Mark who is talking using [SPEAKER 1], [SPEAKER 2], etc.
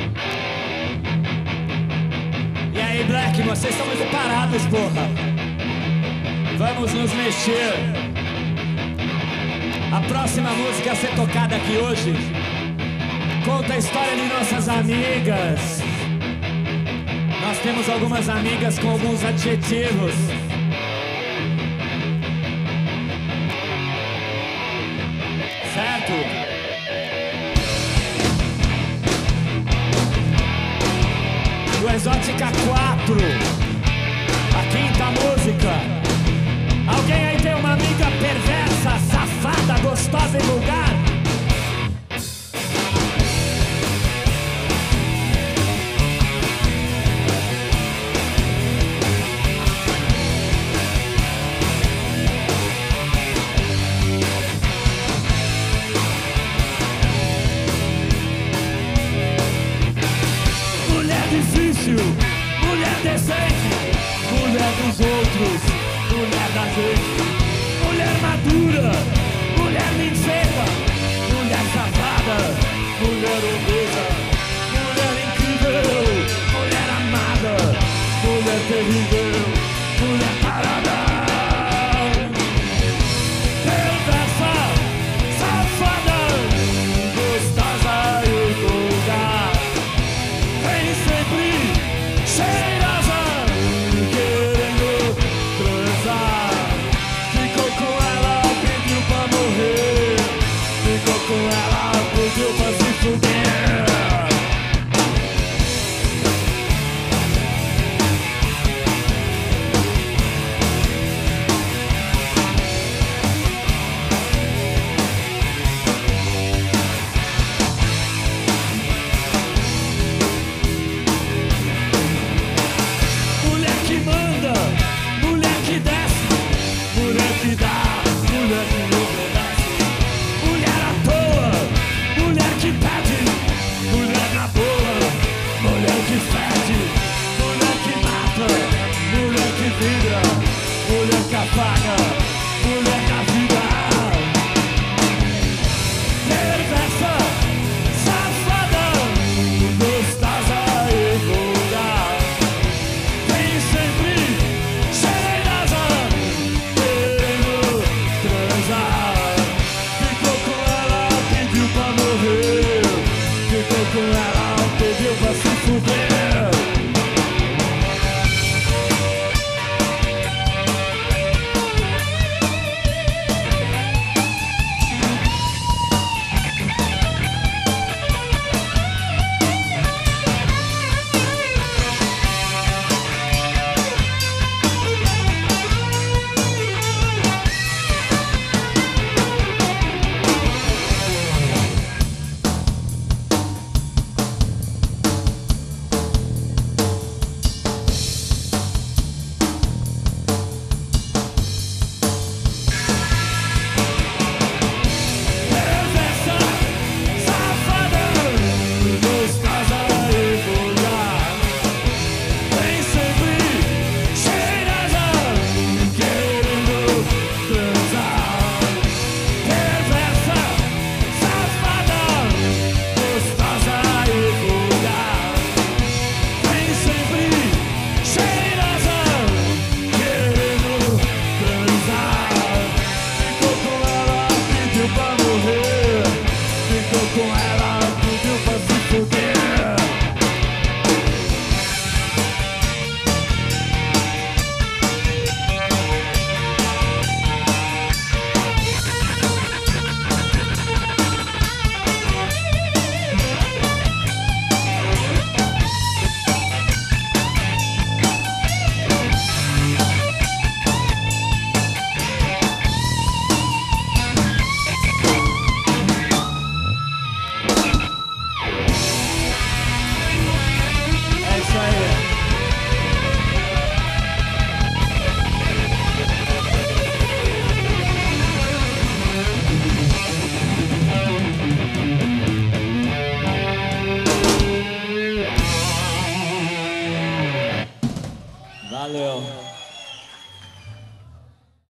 [SPEAKER 1] E aí, Black, vocês estão muito parados, porra. Vamos nos mexer. A próxima música a ser tocada aqui hoje conta a história de nossas amigas. Nós temos algumas amigas com alguns adjetivos. Certo? Do Exótica 4, a quinta música. Alguém aí tem uma amiga perversa, safada, gostosa e vulgar? Difícil, mulher decente, mulher dos outros, mulher da gente, mulher madura, mulher linceta, mulher safada, mulher